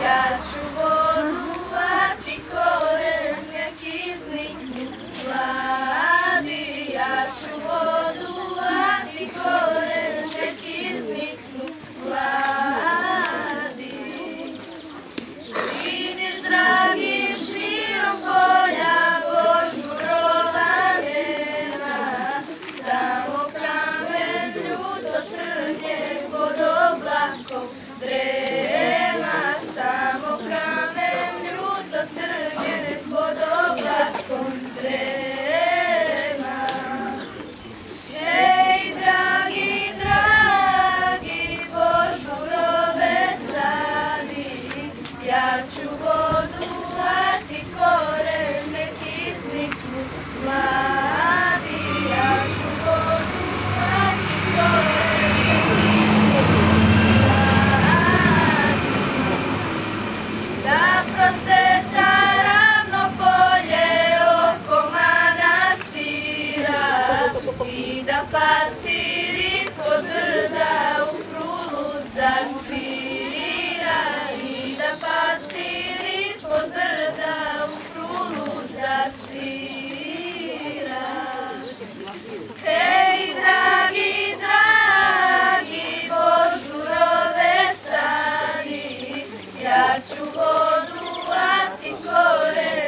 Ja ću vodu, a ti koren nek izniknu mladi. Ja ću vodu, a ti koren nek izniknu mladi. Vidiš, dragi, širom polja božurova nema, samo kamen ljuto trnje pod oblakom drema, samo kamen ljuto trnje pod oblakom drema. Hej, dragi, dragi, božurove sadi, ja ću vodu, a ti koren nek izniknu mladi. Ja ću vodu, a ti koren nek izniknu mladi. Da procveta ravno polje oko manastira i da pastir ispod brda u frulu zasvira, i da pastir ispod brda u frulu zasvira. Hej, dragi, dragi, božurove sadi, ja ću vodu, a ti koren